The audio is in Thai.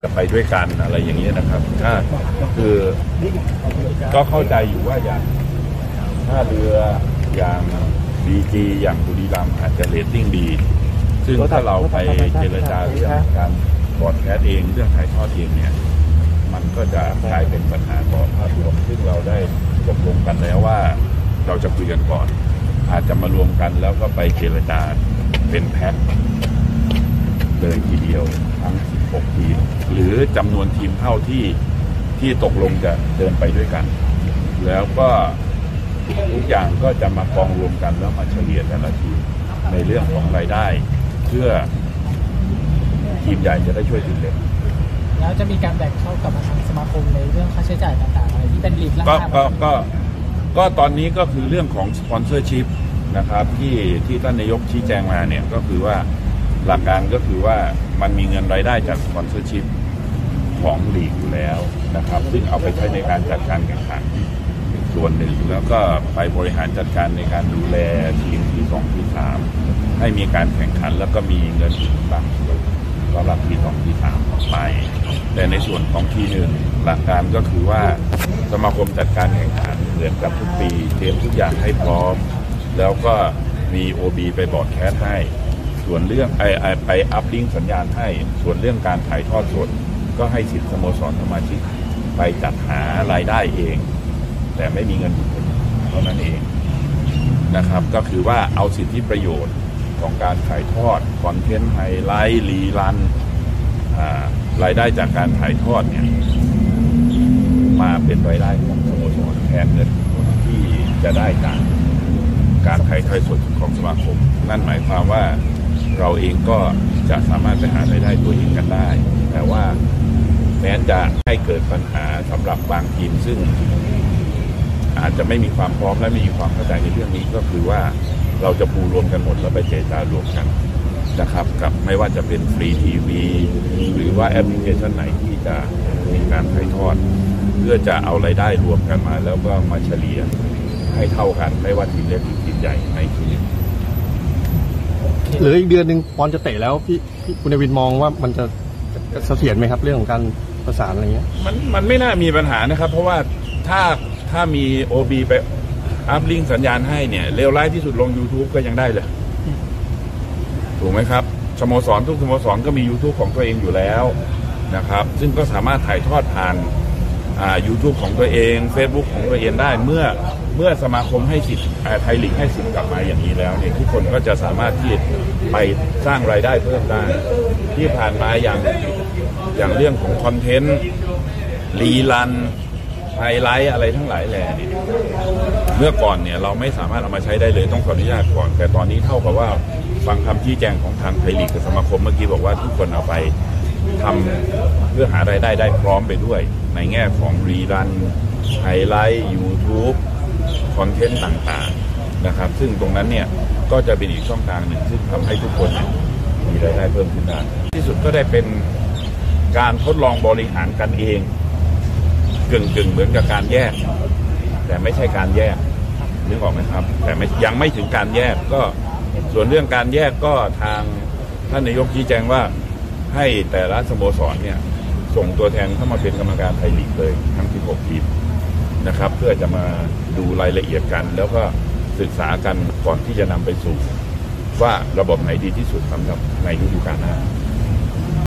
ไปด้วยกันอะไรอย่างนี้นะครับถ้าคือก็เข้าใจอยู่ว่าอย่างท่าเรืออย่างBGอย่างบุรีรัมย์อาจจะเรตติ้งดีซึ่งถ้าเราไปเจรจาเรื่องการบอร์ดแคสเองเรื่องถ่ายทอดเองเนี่ยมันก็จะกลายเป็นปัญหาต่อภาพรวมซึ่งเราได้ตกลงกันแล้วว่าเราจะคุยกันก่อนอาจจะมารวมกันแล้วก็ไปเจรจาเป็นแพ็คเลยทีเดียวทั้ง16ทีมหรือจำนวนทีมเท่าที่ตกลงจะเดินไปด้วยกันแล้วก็ทุกอย่างก็จะมากองรวมกันแล้วมาเฉลี่ยแต่ละทีมในเรื่องของรายได้เพื่อทีมใหญ่จะได้ช่วยทีมเล็กแล้วจะมีการแบ่งเข้ากับทางสมาคมในเรื่องค่าใช้จ่ายต่างๆอะไรที่เป็นลีกก็ตอนนี้ก็คือเรื่องของสปอนเซอร์ชิพนะครับที่ท่านนายกชี้แจงมาเนี่ยก็คือว่าหลักการก็คือว่ามันมีเงินรายได้จากสปอนเซอร์ชิพของลีกอยู่แล้วนะครับซึ่งเอาไปใช้ในการจัดการแข่งขันส่วนหนึ่งแล้วก็ไปบริหารจัดการในการดูแลทีมที่2ที่3ให้มีการแข่งขันแล้วก็มีเงินบางส่วนสำหรับที่2ที่3ออกไปแต่ในส่วนของที่1หลักการก็คือว่าสมาคมจัดการแข่งขันเหมือนกับทุกปีเตรียมทุกอย่างให้พร้อมแล้วก็มี OB ไปบอร์ดแคสต์ให้ส่วนเรื่องไปอัพลิงก์สัญญาณให้ส่วนเรื่องการถ่ายทอดสดก็ให้สิทธิสโมสรสมาชิกไปจัดหารายได้เองแต่ไม่มีเงินเท่านั้นเองนะครับก็คือว่าเอาสิทธิประโยชน์ของการถ่ายทอดคอนเทนต์ไฮไลท์รีรันรายได้จากการถ่ายทอดเนี่ยมาเป็นรายได้ของสโมสรแทนเงินที่จะได้จากการถ่ายทอดสดของสมาคมนั่นหมายความว่าเราเองก็จะสามารถไปหารายได้ตัวเองกันได้แต่ว่าแม้จะให้เกิดปัญหาสำหรับบางทีมซึ่งอาจจะไม่มีความพร้อมและไม่มีความเข้าใจในเรื่องนี้ก็คือว่าเราจะปูรวมกันหมดแล้วไปเจรจารวมกันนะครับกับไม่ว่าจะเป็นฟรีทีวีหรือว่าแอปพลิเคชันไหนที่จะมีการถ่ายทอดเพื่อจะเอารายได้รวมกันมาแล้วก็มาเฉลี่ยให้เท่ากันไม่ว่าทีมเล็กหรือทีมใหญ่ในทีมเหลืออีกเดือนหนึ่งบอลจะเตะแล้วพี่คุณวินมองว่ามันจะเสถียรไหมครับเรื่องของการประสานอะไรเงี้ยมันไม่น่ามีปัญหานะครับเพราะว่าถ้ามี OB ไปอัพลิงก์สัญญาณให้เนี่ยเลวร้ายที่สุดลง YouTube ก็ยังได้เลยถูกไหมครับสโมสรทุกสโมสรก็มี YouTube ของตัวเองอยู่แล้วนะครับซึ่งก็สามารถถ่ายทอดผ่านYouTube ของตัวเอง Facebook ของตัวเองได้เมื่อสมาคมให้สิทธิ์ไทยลีกให้สิทธิ์กลับมาอย่างนี้แล้วเนี่ยทุกคนก็จะสามารถที่ไปสร้างรายได้เพิ่มได้ที่ผ่านมาอย่างเรื่องของคอนเทนต์รีรันไฮไลท์อะไรทั้งหลายแหล่เนี่ยเมื่อก่อนเนี่ยเราไม่สามารถเอามาใช้ได้เลยต้องขออนุญาตก่อนแต่ตอนนี้เท่ากับว่าฟังคำชี้แจงของทางไทยลีกกับสมาคมเมื่อกี้บอกว่าทุกคนเอาไปทำเพื่อหารายได้ได้พร้อมไปด้วยในแง่ของรีรันไฮไลท์ YouTube คอนเทนต์ต่างๆนะครับซึ่งตรงนั้นเนี่ยก็จะเป็นอีกช่องทางหนึ่งซึ่งทำให้ทุกคนมีรายได้เพิ่มขึ้นได้ที่สุดก็ได้เป็นการทดลองบริหารกันเองกึ่งเหมือนกับการแยกแต่ไม่ใช่การแยกนึกออกไหมครับแต่ยังไม่ถึงการแยกก็ส่วนเรื่องการแยกก็ทางท่านนายกชี้แจงว่าให้แต่ละสโมสรเนี่ยส่งตัวแทนเข้ามาเป็นกรรมการไทยลีกเลยทั้ง16ทีมนะครับเพื่อจะมาดูรายละเอียดกันแล้วก็ศึกษากันก่อนที่จะนำไปสู่ว่าระบบไหนดีที่สุดสำหรับในฤดูกาลหน้า